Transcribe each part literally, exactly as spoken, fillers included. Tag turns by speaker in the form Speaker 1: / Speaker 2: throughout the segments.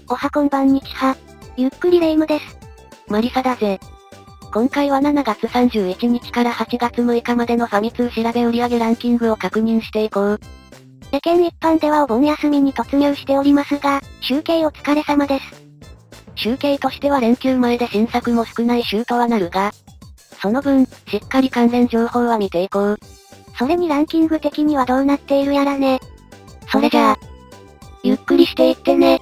Speaker 1: おはこんばんにちは。ゆっくりレ夢ムです。
Speaker 2: マリサだぜ。今回はしちがつさんじゅういちにちからはちがつむいかまでのファミ通調べ売上ランキングを確認していこう。
Speaker 1: 世間一般ではお盆休みに突入しておりますが、集計お疲れ様です。
Speaker 2: 集計としては連休前で新作も少ない週とはなるが、その分、しっかり関連情報は見ていこう。
Speaker 1: それにランキング的にはどうなっているやらね。
Speaker 2: それじゃあ、ゆっくりしていってね。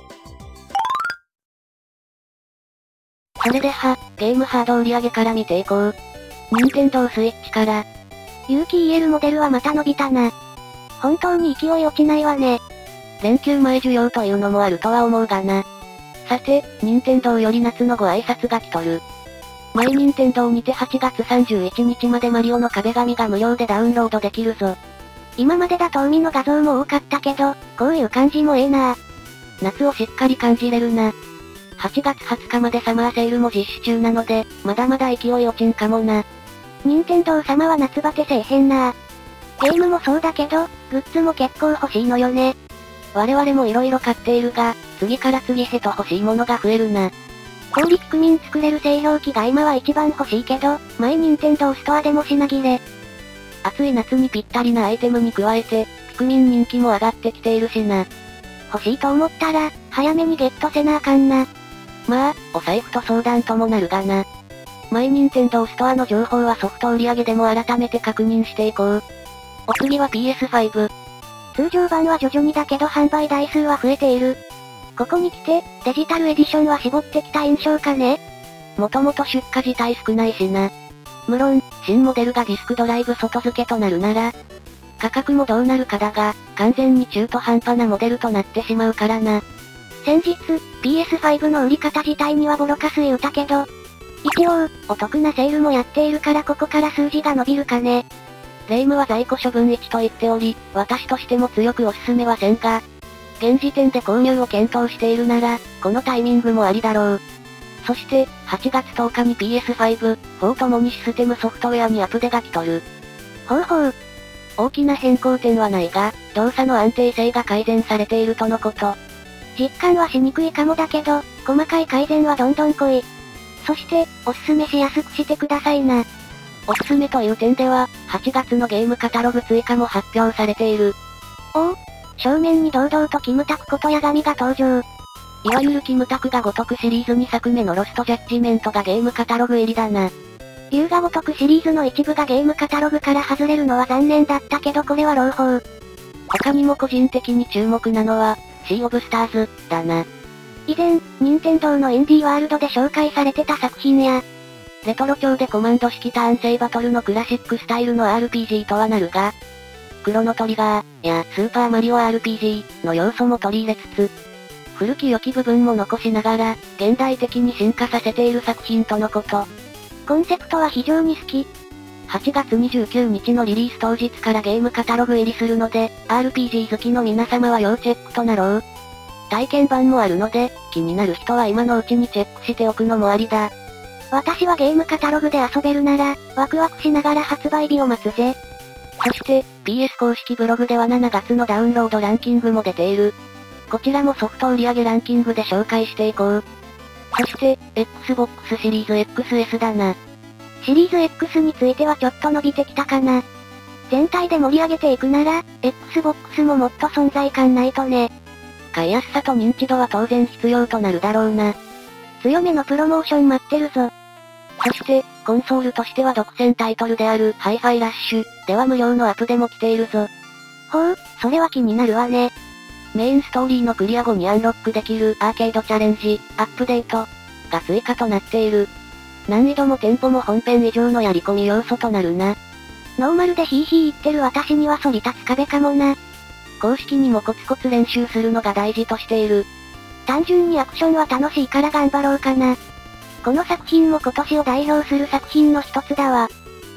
Speaker 2: それでは、ゲームハード売上から見ていこう。任天堂スイッチから。
Speaker 1: 有機 イーエル モデルはまた伸びたな。本当に勢い落ちないわね。
Speaker 2: 連休前需要というのもあるとは思うがな。さて、任天堂より夏のご挨拶が来とる。マイ任天堂にてはちがつさんじゅういちにちまでマリオの壁紙が無料でダウンロードできるぞ。
Speaker 1: 今までだと海の画像も多かったけど、こういう感じもええな。
Speaker 2: 夏をしっかり感じれるな。はちがつはつかまでサマーセールも実施中なので、まだまだ勢い落ちんかもな。
Speaker 1: 任天堂様は夏バテせえへんな。ゲームもそうだけど、グッズも結構欲しいのよね。
Speaker 2: 我々も色々買っているが、次から次へと欲しいものが増えるな。
Speaker 1: 氷ピクミン作れる製氷機が今は一番欲しいけど、マイ任天堂ストアでも品切れ。
Speaker 2: 暑い夏にぴったりなアイテムに加えて、ピクミン人気も上がってきているしな。
Speaker 1: 欲しいと思ったら、早めにゲットせなあかんな。
Speaker 2: まあ、お財布と相談ともなるがな。マイ任天堂ストアの情報はソフト売上でも改めて確認していこう。お次は ピーエスファイブ。
Speaker 1: 通常版は徐々にだけど販売台数は増えている。ここに来て、デジタルエディションは絞ってきた印象かね。
Speaker 2: もともと出荷自体少ないしな。無論、新モデルがディスクドライブ外付けとなるなら、価格もどうなるかだが、完全に中途半端なモデルとなってしまうからな。
Speaker 1: 先日、ピーエスファイブ の売り方自体にはボロカス言うたけど、一応、お得なセールもやっているからここから数字が伸びるかね。
Speaker 2: レ夢ムは在庫処分いちと言っており、私としても強くおすすめはせんが、現時点で購入を検討しているなら、このタイミングもありだろう。そして、はちがつとおかに ピーエスファイブ、フォーともにシステムソフトウェアにアップデが来とる。
Speaker 1: ほうほう。
Speaker 2: 大きな変更点はないが、動作の安定性が改善されているとのこと。
Speaker 1: 実感はしにくいかもだけど、細かい改善はどんどん来い。そして、おすすめしやすくしてくださいな。
Speaker 2: おすすめという点では、はちがつのゲームカタログ追加も発表されている。
Speaker 1: おお、正面に堂々とキムタクことヤガミが登場。
Speaker 2: いわゆるキムタクが如くシリーズにさくめのロストジャッジメントがゲームカタログ入りだな。
Speaker 1: 龍が如くシリーズの一部がゲームカタログから外れるのは残念だったけどこれは朗報。
Speaker 2: 他にも個人的に注目なのは、シー・オブ・スターズ、だな。
Speaker 1: 以前、任天堂のインディーワールドで紹介されてた作品や、
Speaker 2: レトロ調でコマンド式ターン制バトルのクラシックスタイルの アールピージー とはなるが、クロノトリガー、や、スーパーマリオ アールピージー の要素も取り入れつつ、古き良き部分も残しながら、現代的に進化させている作品とのこと。
Speaker 1: コンセプトは非常に好き。
Speaker 2: はちがつにじゅうくにちのリリース当日からゲームカタログ入りするので、アールピージー 好きの皆様は要チェックとなろう。体験版もあるので、気になる人は今のうちにチェックしておくのもありだ。
Speaker 1: 私はゲームカタログで遊べるなら、ワクワクしながら発売日を待つぜ。
Speaker 2: そして、ピーエス 公式ブログではしちがつのダウンロードランキングも出ている。こちらもソフト売上ランキングで紹介していこう。そして、Xbox シリーズ エックスエス だな。
Speaker 1: シリーズ X についてはちょっと伸びてきたかな。全体で盛り上げていくなら、Xbox ももっと存在感ないとね。
Speaker 2: 買いやすさと認知度は当然必要となるだろうな。
Speaker 1: 強めのプロモーション待ってるぞ。
Speaker 2: そして、コンソールとしては独占タイトルであるハイファイラッシュでは無料のアップデも来ているぞ。
Speaker 1: ほう、それは気になるわね。
Speaker 2: メインストーリーのクリア後にアンロックできるアーケードチャレンジ、アップデートが追加となっている。難易度もテンポも本編以上のやり込み要素となるな。
Speaker 1: ノーマルでヒーヒー言ってる私には反り立つ壁かもな。
Speaker 2: 公式にもコツコツ練習するのが大事としている。
Speaker 1: 単純にアクションは楽しいから頑張ろうかな。この作品も今年を代表する作品の一つだわ。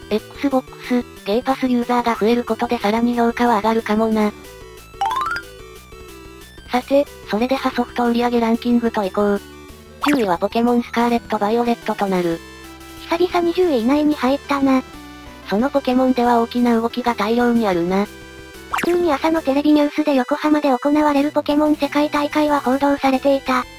Speaker 2: Xbox、ゲーパスユーザーが増えることでさらに評価は上がるかもな。さて、それではソフト売上ランキングといこう。じゅういはポケモンスカーレット・バイオレットとなる。
Speaker 1: 久々にじゅうい以内に入ったな。
Speaker 2: そのポケモンでは大きな動きが大量にあるな。
Speaker 1: 普通に朝のテレビニュースで横浜で行われるポケモン世界大会は報道されていた。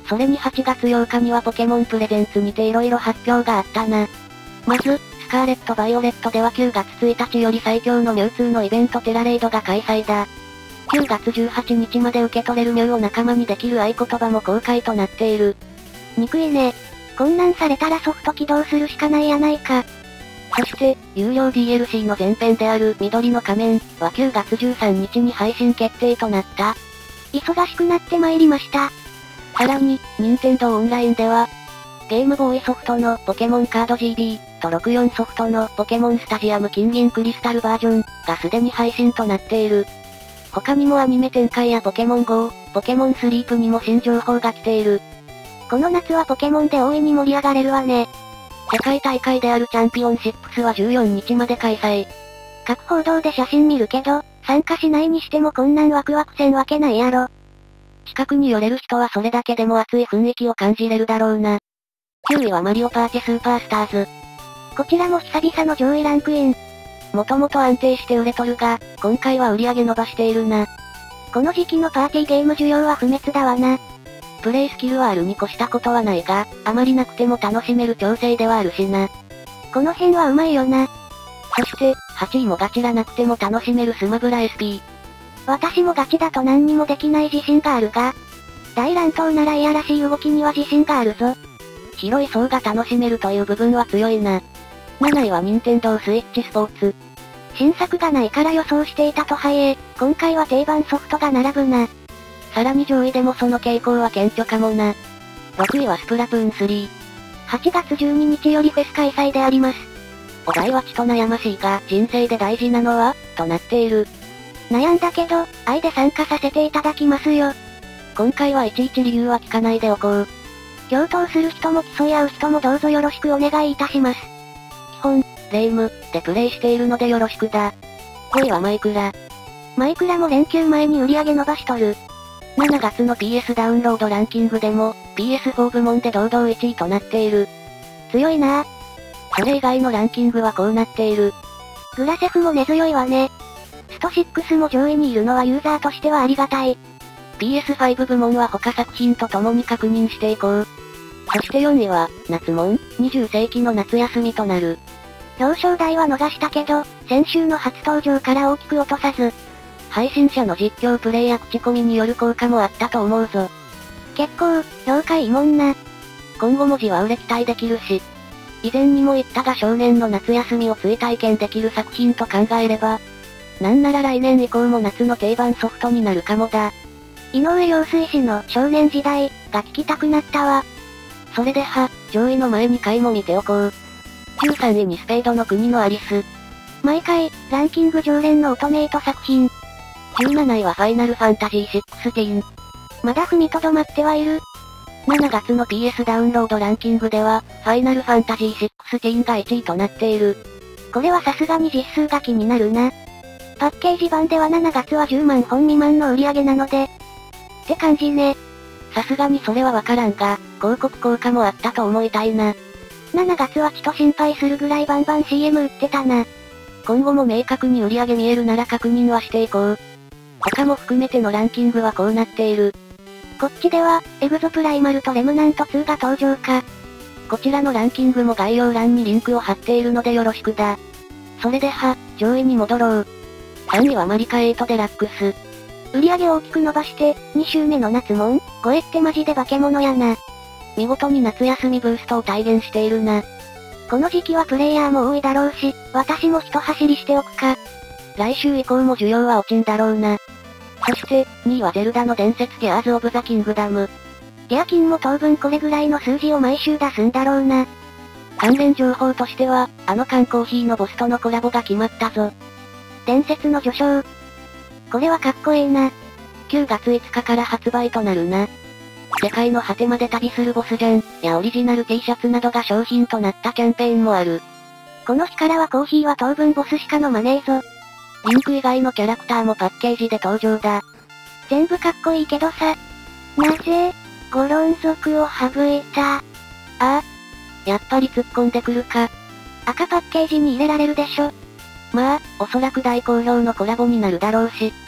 Speaker 2: それにはちがつようかにはポケモンプレゼンツにて色々発表があったな。まず、スカーレット・バイオレットではくがつついたちより最強のミュウツーのイベントテラレイドが開催だ。くがつじゅうはちにちまで受け取れるミュウを仲間にできる合言葉も公開となっている。
Speaker 1: 憎いね。困難されたらソフト起動するしかないやないか。
Speaker 2: そして、有料 ディーエルシー の前編である緑の仮面はくがつじゅうさんにちに配信決定となった。
Speaker 1: 忙しくなってまいりました。
Speaker 2: さらに、任天堂オンラインでは、ゲームボーイソフトのポケモンカード ジービー とろくじゅうよんソフトのポケモンスタジアム金銀クリスタルバージョンがすでに配信となっている。他にもアニメ展開やポケモン ゴー、ポケモンスリープにも新情報が来ている。
Speaker 1: この夏はポケモンで大いに盛り上がれるわね。
Speaker 2: 世界大会であるチャンピオンシップスはじゅうよっかまで開催。
Speaker 1: 各報道で写真見るけど、参加しないにしてもこんなんワクワクせんわけないやろ。
Speaker 2: 近くに寄れる人はそれだけでも熱い雰囲気を感じれるだろうな。きゅういはマリオパーティスーパースターズ。
Speaker 1: こちらも久々の上位ランクイン。
Speaker 2: もともと安定して売れとるが、今回は売り上げ伸ばしているな。
Speaker 1: この時期のパーティーゲーム需要は不滅だわな。
Speaker 2: プレイスキルはあるに越したことはないが、あまりなくても楽しめる調整ではあるしな。
Speaker 1: この辺はうまいよな。
Speaker 2: そして、はちいもガチラなくても楽しめるスマブラ エスピー。
Speaker 1: 私もガチだと何にもできない自信があるが、大乱闘ならいやらしい動きには自信があるぞ。
Speaker 2: 広い層が楽しめるという部分は強いな。なないは任天堂スイッチスポーツ。
Speaker 1: 新作がないから予想していたとはいえ、今回は定番ソフトが並ぶな。
Speaker 2: さらに上位でもその傾向は顕著かもな。ろくいはスプラトゥーンスリー。
Speaker 1: はちがつじゅうににちよりフェス開催であります。
Speaker 2: お題はちと悩ましいが、人生で大事なのはとなっている。
Speaker 1: 悩んだけど、愛で参加させていただきますよ。
Speaker 2: 今回はいちいち理由は聞かないでおこう。
Speaker 1: 共闘する人も競い合う人もどうぞよろしくお願いいたします。
Speaker 2: 基本、レイム、でプレイしているのでよろしくだ。ごいはマイクラ。
Speaker 1: マイクラも連休前に売り上げ伸ばしとる。
Speaker 2: しちがつの ピーエス ダウンロードランキングでも、ピーエスフォー 部門で堂々いちいとなっている。
Speaker 1: 強いなぁ。
Speaker 2: それ以外のランキングはこうなっている。
Speaker 1: グラセフも根強いわね。ストろくも上位にいるのはユーザーとしてはありがたい。
Speaker 2: ピーエスファイブ 部門は他作品と共に確認していこう。そしてよんいは、夏もん、にじゅっせいきの夏休みとなる。
Speaker 1: 表彰台は逃したけど、先週の初登場から大きく落とさず。
Speaker 2: 配信者の実況プレイや口コミによる効果もあったと思うぞ。
Speaker 1: 結構、評価いいもんな。
Speaker 2: 今後もじわ売れ期待できるし。以前にも言ったが少年の夏休みを追体験できる作品と考えれば、なんなら来年以降も夏の定番ソフトになるかもだ。
Speaker 1: 井上陽水氏の少年時代が聞きたくなったわ。
Speaker 2: それでは、上位の前に回も見ておこう。じゅうさんいにスペードの国のアリス。
Speaker 1: 毎回、ランキング常連のオトメイト作品。
Speaker 2: じゅうなないはファイナルファンタジーじゅうろく。
Speaker 1: まだ踏みとどまってはいる。
Speaker 2: しちがつの ピーエス ダウンロードランキングでは、ファイナルファンタジーじゅうろくがいちいとなっている。
Speaker 1: これはさすがに実数が気になるな。パッケージ版ではしちがつはじゅうまんほん未満の売り上げなので。って感じね。
Speaker 2: さすがにそれはわからんが、広告効果もあったと思いたいな。
Speaker 1: しちがつはちと心配するぐらいバンバン シーエム 売ってたな。
Speaker 2: 今後も明確に売り上げ見えるなら確認はしていこう。他も含めてのランキングはこうなっている。
Speaker 1: こっちでは、エグゾプライマルとレムナントツーが登場か。
Speaker 2: こちらのランキングも概要欄にリンクを貼っているのでよろしくだ。それでは、上位に戻ろう。さんいはマリカエイトデラックス。
Speaker 1: 売り上げを大きく伸ばして、に週目の夏もん、ごえってマジで化け物やな。
Speaker 2: 見事に夏休みブーストを体現しているな。
Speaker 1: この時期はプレイヤーも多いだろうし、私も一走りしておくか。
Speaker 2: 来週以降も需要は落ちんだろうな。そして、にいはゼルダの伝説ギアーズ・オブ・ザ・キングダム。
Speaker 1: ギアキンも当分これぐらいの数字を毎週出すんだろうな。
Speaker 2: 関連情報としては、あの缶コーヒーのボスとのコラボが決まったぞ。
Speaker 1: 伝説の序章。これはかっこいいな。
Speaker 2: くがついつかから発売となるな。世界の果てまで旅するボスジャン、やオリジナル T シャツなどが商品となったキャンペーンもある。
Speaker 1: この日からはコーヒーは当分ボスしか飲まねえぞ。
Speaker 2: リンク以外のキャラクターもパッケージで登場だ。
Speaker 1: 全部かっこいいけどさ。なぜ、ゴロン族を省いた。あ
Speaker 2: あ、やっぱり突っ込んでくるか。
Speaker 1: 赤パッケージに入れられるでしょ。
Speaker 2: まあ、おそらく大好評のコラボになるだろうし。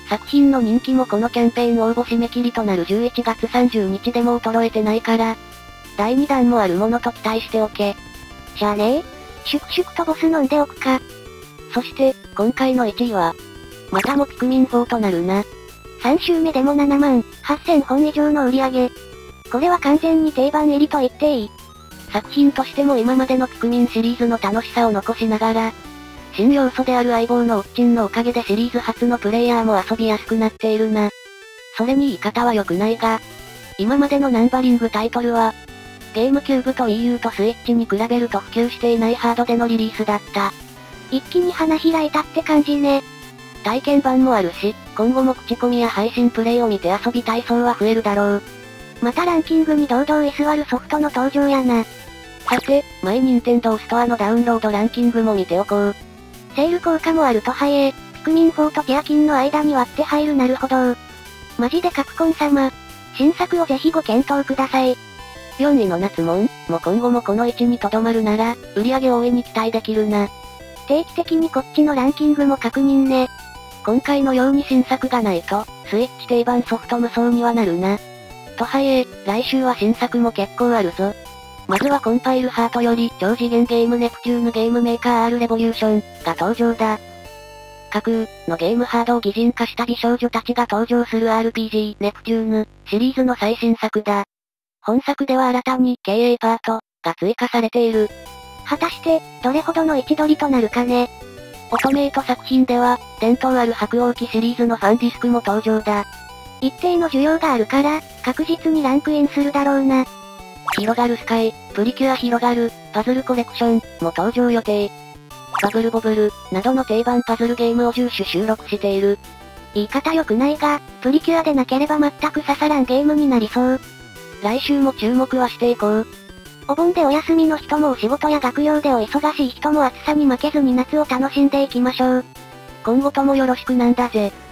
Speaker 2: 作品の人気もこのキャンペーン応募締め切りとなるじゅういちがつさんじゅうにちでも衰えてないから、だいにだんもあるものと期待しておけ。
Speaker 1: じゃあねー、シュクシュクとボス飲んでおくか。
Speaker 2: そして、今回のいちいは、またもピクミンフォーとなるな。
Speaker 1: さん週目でもななまんはっせんほん以上の売り上げ。これは完全に定番入りと言っていい。
Speaker 2: 作品としても今までのピクミンシリーズの楽しさを残しながら、新要素である相棒のウッチンのおかげでシリーズ初のプレイヤーも遊びやすくなっているな。それに言い方は良くないが、今までのナンバリングタイトルは、ゲームキューブと Wii U とスイッチに比べると普及していないハードでのリリースだった。
Speaker 1: 一気に花開いたって感じね。
Speaker 2: 体験版もあるし、今後も口コミや配信プレイを見て遊びたい層は増えるだろう。
Speaker 1: またランキングに堂々居座るソフトの登場やな。
Speaker 2: さて、マイニンテンドーストアのダウンロードランキングも見ておこう。
Speaker 1: セール効果もあるとはいえ、ピクミンフォーとティアキンの間に割って入るなるほど。マジでカプコン様。新作をぜひご検討ください。
Speaker 2: よんいの夏モンも今後もこの位置に留まるなら、売り上げ大いに期待できるな。
Speaker 1: 定期的にこっちのランキングも確認ね。
Speaker 2: 今回のように新作がないと、スイッチ定番ソフト無双にはなるな。とはいえ、来週は新作も結構あるぞ。まずはコンパイルハートより超次元ゲームネプチューヌゲームメーカー R レボリューションが登場だ。架空のゲームハードを擬人化した美少女たちが登場する アールピージー ネプチューヌシリーズの最新作だ。本作では新たに経営パートが追加されている。
Speaker 1: 果たして、どれほどの位置取りとなるかね。
Speaker 2: オトメイト作品では、伝統ある白鸚記シリーズのファンディスクも登場だ。
Speaker 1: 一定の需要があるから、確実にランクインするだろうな。
Speaker 2: 広がるスカイ、プリキュア広がる、パズルコレクションも登場予定。バブルボブル、などの定番パズルゲームをじゅっしゅ収録している。
Speaker 1: 言い方良くないが、プリキュアでなければ全く刺さらんゲームになりそう。
Speaker 2: 来週も注目はしていこう。
Speaker 1: お盆でお休みの人もお仕事や学業でお忙しい人も暑さに負けずに夏を楽しんでいきましょう。
Speaker 2: 今後ともよろしくなんだぜ。